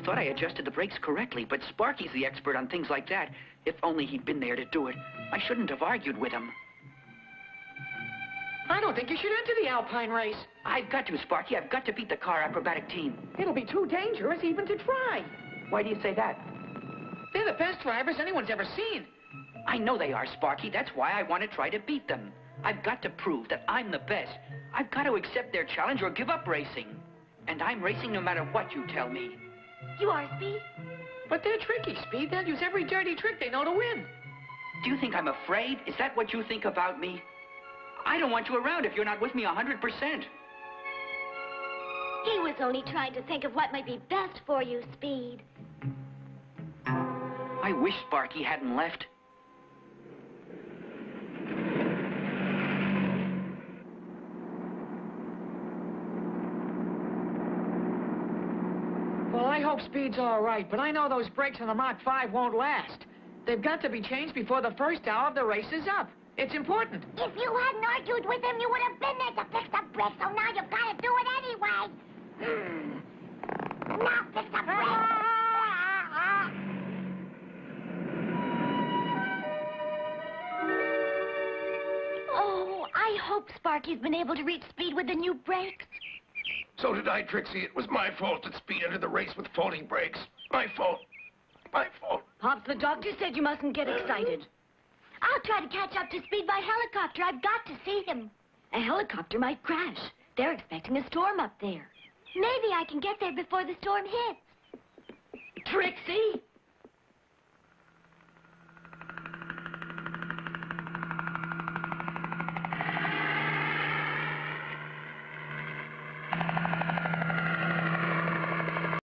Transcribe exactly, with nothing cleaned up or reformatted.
thought I adjusted the brakes correctly, but Sparky's the expert on things like that. If only he'd been there to do it. I shouldn't have argued with him. I don't think you should enter the Alpine race. I've got to, Sparky. I've got to beat the car acrobatic team. It'll be too dangerous even to try. Why do you say that? They're the best drivers anyone's ever seen. I know they are, Sparky. That's why I want to try to beat them. I've got to prove that I'm the best. I've got to accept their challenge or give up racing. And I'm racing no matter what you tell me. You are, Speed? But they're tricky, Speed. They'll use every dirty trick they know to win. Do you think I'm afraid? Is that what you think about me? I don't want you around if you're not with me a hundred percent. He was only trying to think of what might be best for you, Speed. I wish Sparky hadn't left. Well, I hope Speed's all right, but I know those brakes on the Mach five won't last. They've got to be changed before the first hour of the race is up. It's important. If you hadn't argued with him, you would have been there to fix the brakes, so now you've got to do it anyway. Hmm. Now fix the brakes. Oh, I hope Sparky's been able to reach Speed with the new brakes. So did I, Trixie. It was my fault that Speed entered the race with faulty brakes. My fault. My fault. Pops, the doctor said you mustn't get excited. I'll try to catch up to Speed by helicopter. I've got to see him. A helicopter might crash. They're expecting a storm up there. Maybe I can get there before the storm hits. Trixie!